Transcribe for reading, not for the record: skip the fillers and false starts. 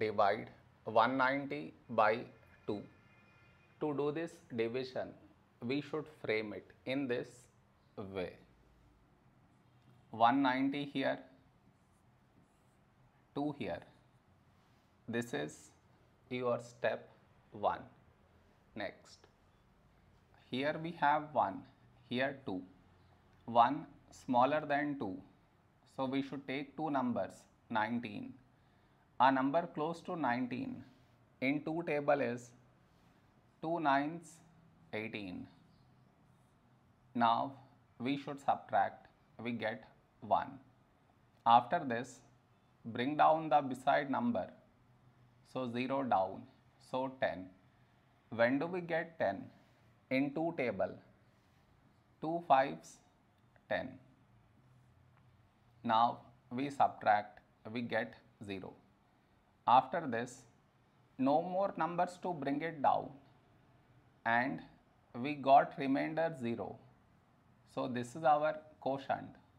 divide 190 by 2. To do this division, we should frame it in this way. 190 here, 2 here. This is your step 1. Next, here we have 1, here 2. 1 smaller than 2. So we should take two numbers, 19. A number close to 19 in 2 table is 2 nines 18. Now we should subtract, we get 1. After this, bring down the beside number, so 0 down, so 10. When do we get 10? In 2 table, 2 fives 10. Now we subtract, we get 0. After this, no more numbers to bring it down, and we got remainder 0. So this is our quotient.